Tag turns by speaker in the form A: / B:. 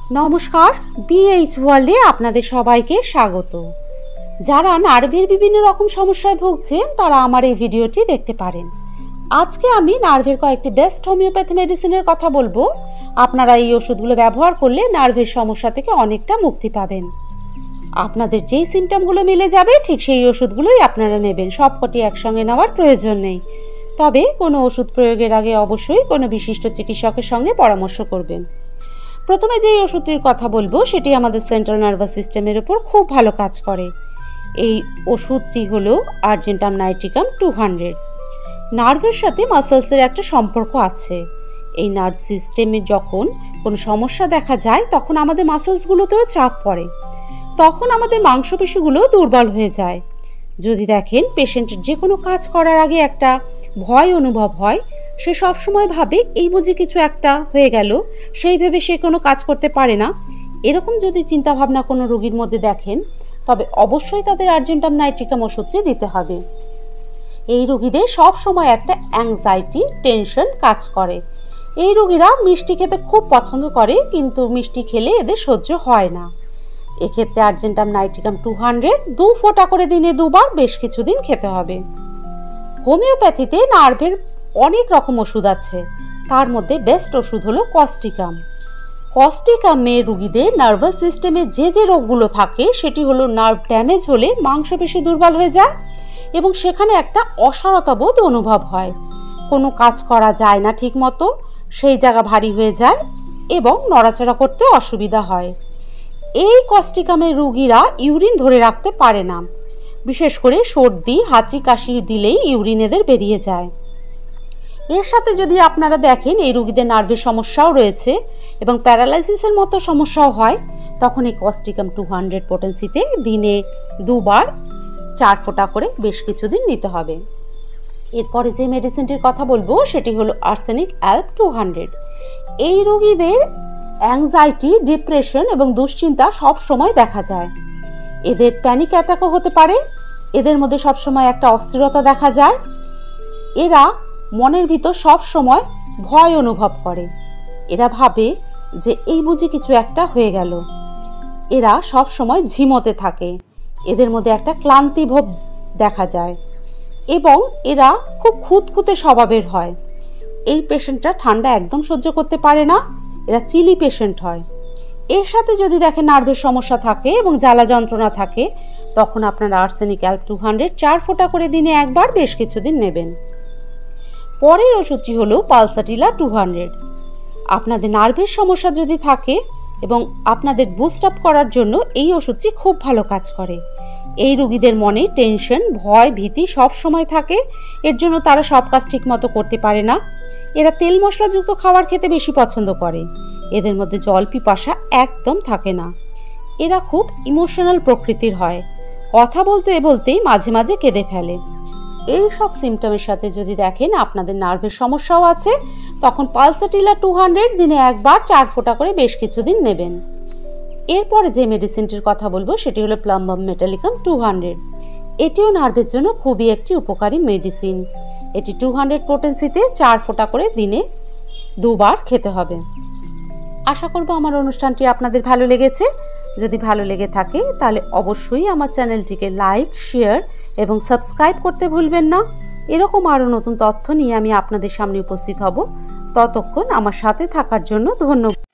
A: নমস্কার, বিএইচ ওয়ার্ল্ডে আপনাদের সবাইকে স্বাগত। যারা নার্ভের বিভিন্ন রকম সমস্যায় ভুগছেন তারা আমার এই ভিডিওটি দেখতে পারেন। আজকে আমি নার্ভের কয়েকটি বেস্ট হোমিওপ্যাথি মেডিসিনের কথা বলবো। আপনারা এই ওষুধগুলো ব্যবহার করলে নার্ভের সমস্যা থেকে অনেকটা মুক্তি পাবেন। আপনাদের যেই সিমটমগুলো মিলে যাবে ঠিক সেই ওষুধগুলোই আপনারা নেবেন, সবকটি একসঙ্গে নেওয়ার প্রয়োজন নেই। তবে কোনো ওষুধ প্রয়োগের আগে অবশ্যই কোনো বিশিষ্ট চিকিৎসকের সঙ্গে পরামর্শ করবেন। প্রথমে যে ওষুধটির কথা বলবো সেটি আমাদের সেন্ট্রাল নার্ভাস সিস্টেমের উপর খুব ভালো কাজ করে। এই ওষুধটি হলো আর্জেন্টাম নাইট্রিকাম 200। নার্ভের সাথে মাসেলসের একটা সম্পর্ক আছে। এই নার্ভ সিস্টেমে যখন কোনো সমস্যা দেখা যায় তখন আমাদের মাসেলসগুলোতেও চাপ পড়ে, তখন আমাদের মাংসপেশিগুলো দুর্বল হয়ে যায়। যদি দেখেন পেশেন্টের যে কোনো কাজ করার আগে একটা ভয় অনুভব হয়, সে সবসময় ভাবে এই বুঝি কিছু একটা হয়ে গেল, সেই ভেবে সে কোনো কাজ করতে পারে না। এরকম যদি চিন্তাভাবনা কোনো রোগীর মধ্যে দেখেন তবে অবশ্যই তাদের আর্জেন্টাম নাইট্রিকাম ওষুধটি দিতে হবে। এই রোগীদের সব সময় একটা অ্যাংজাইটি, টেনশন কাজ করে। এই রোগীরা মিষ্টি খেতে খুব পছন্দ করে, কিন্তু মিষ্টি খেলে এদের সহ্য হয় না। এক্ষেত্রে আর্জেন্টাম নাইট্রিকাম 200 2 ফোঁটা করে দিনে 2 বার বেশ কিছুদিন খেতে হবে। হোমিওপ্যাথিতে নার্ভের অনেক রকম ওষুধ আছে, তার মধ্যে বেস্ট ওষুধ হলো কস্টিকাম। কস্টিকামে রোগীদের নার্ভাস সিস্টেমে যে যে রোগগুলো থাকে সেটি হলো নার্ভ ড্যামেজ হলে মাংসপেশি দুর্বল হয়ে যায় এবং সেখানে একটা অসাড়তা বোধ অনুভব হয়, কোনো কাজ করা যায় না ঠিক মতো, সেই জায়গা ভারী হয়ে যায় এবং নড়াচড়া করতে অসুবিধা হয়। এই কস্টিকামের রোগীরা ইউরিন ধরে রাখতে পারে না, বিশেষ করে সর্দি, হাঁচি, কাশি দিলেই ইউরিন এদের বেরিয়ে যায়। এর সাথে যদি আপনারা দেখেন এই রোগীদের নার্ভের সমস্যাও রয়েছে এবং প্যারালাইসিসের মতো সমস্যাও হয়, তখন এই কস্টিকাম 200 পোটেন্সিতে দিনে 2 বার 4 ফোঁটা করে বেশ কিছুদিন নিতে হবে। এরপরে যে মেডিসিনটির কথা বলবো সেটি হলো আর্সেনিক অ্যাল্প 200। এই রোগীদের অ্যাংজাইটি, ডিপ্রেশন এবং দুশ্চিন্তা সব সময় দেখা যায়। এদের প্যানিক অ্যাটাকও হতে পারে। এদের মধ্যে সবসময় একটা অস্থিরতা দেখা যায়। এরা মনের ভিতর সব সময় ভয় অনুভব করে। এরা ভাবে যে এই বুঝি কিছু একটা হয়ে গেল। এরা সব সময় ঝিমোতে থাকে। এদের মধ্যে একটা ক্লান্তি ভাব দেখা যায় এবং এরা খুব খুঁতখুঁতে স্বভাবের হয়। এই পেশেন্টরা ঠান্ডা একদম সহ্য করতে পারে না, এরা চিলি পেশেন্ট হয়। এর সাথে যদি দেখেন নার্ভের সমস্যা থাকে এবং জ্বালা যন্ত্রণা থাকে, তখন আপনারা আর্সেনিক অ্যাল্প 200 4 ফোঁটা করে দিনে একবার বেশ কিছুদিন নেবেন। পরের ওষুধটি হলো পালসাটিলা 200। আপনাদের নার্ভের সমস্যা যদি থাকে এবং আপনাদের বুস্ট আপ করার জন্য এই ওষুধটি খুব ভালো কাজ করে। এই রোগীদের মনে টেনশন, ভয়, ভীতি সব সময় থাকে, এর জন্য তারা সব কাজ ঠিক মতো করতে পারে না। এরা তেল মশলাযুক্ত খাবার খেতে বেশি পছন্দ করে। এদের মধ্যে জল পিপাসা একদম থাকে না। এরা খুব ইমোশনাল প্রকৃতির হয়, কথা বলতে বলতেই মাঝে মাঝে কেঁদে ফেলে। এই সব সিমটমের সাথে যদি দেখেন আপনাদের নার্ভের সমস্যাও আছে, তখন পালসাটিলা 200 দিনে একবার 4 ফোঁটা করে বেশ কিছুদিন নেবেন। এরপরে যে মেডিসিনটির কথা বলবো সেটি হলো প্লাম্বাম মেটালিকাম 200। এটিও নার্ভের জন্য খুবই একটি উপকারী মেডিসিন। এটি 200 পোটেন্সিতে 4 ফোঁটা করে দিনে 2 বার খেতে হবে। আশা করব আমার অনুষ্ঠানটি আপনাদের ভালো লেগেছে। যদি ভালো লেগে থাকে তাহলে অবশ্যই আমার চ্যানেলটিকে লাইক, শেয়ার এবং সাবস্ক্রাইব করতে ভুলবেন না। এরকম আরও নতুন তথ্য নিয়ে আমি আপনাদের সামনে উপস্থিত হব। ততক্ষণ আমার সাথে থাকার জন্য ধন্যবাদ।